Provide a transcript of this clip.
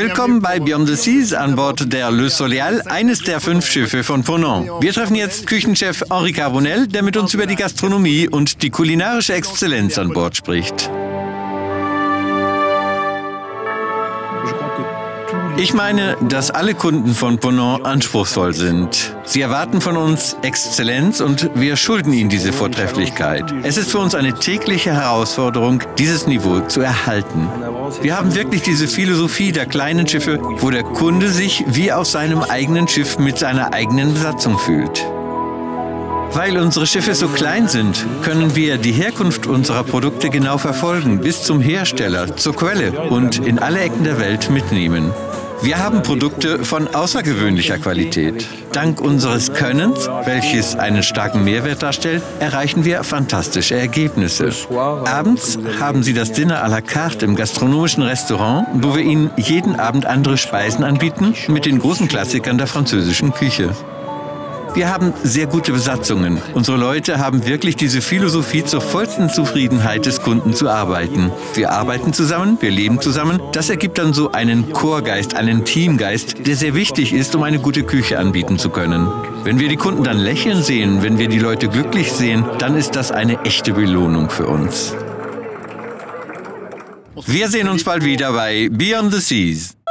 Willkommen bei Beyond the Seas an Bord der Le Soleil, eines der 5 Schiffe von Ponant. Wir treffen jetzt Küchenchef Henri Carbonel, der mit uns über die Gastronomie und die kulinarische Exzellenz an Bord spricht. Ich meine, dass alle Kunden von Ponant anspruchsvoll sind. Sie erwarten von uns Exzellenz und wir schulden ihnen diese Vortrefflichkeit. Es ist für uns eine tägliche Herausforderung, dieses Niveau zu erhalten. Wir haben wirklich diese Philosophie der kleinen Schiffe, wo der Kunde sich wie auf seinem eigenen Schiff mit seiner eigenen Besatzung fühlt. Weil unsere Schiffe so klein sind, können wir die Herkunft unserer Produkte genau verfolgen, bis zum Hersteller, zur Quelle und in alle Ecken der Welt mitnehmen. Wir haben Produkte von außergewöhnlicher Qualität. Dank unseres Könnens, welches einen starken Mehrwert darstellt, erreichen wir fantastische Ergebnisse. Abends haben Sie das Dinner à la carte im gastronomischen Restaurant, wo wir Ihnen jeden Abend andere Speisen anbieten, mit den großen Klassikern der französischen Küche. Wir haben sehr gute Besatzungen. Unsere Leute haben wirklich diese Philosophie, zur vollsten Zufriedenheit des Kunden zu arbeiten. Wir arbeiten zusammen, wir leben zusammen. Das ergibt dann so einen Chorgeist, einen Teamgeist, der sehr wichtig ist, um eine gute Küche anbieten zu können. Wenn wir die Kunden dann lächeln sehen, wenn wir die Leute glücklich sehen, dann ist das eine echte Belohnung für uns. Wir sehen uns bald wieder bei Beyond the Seas.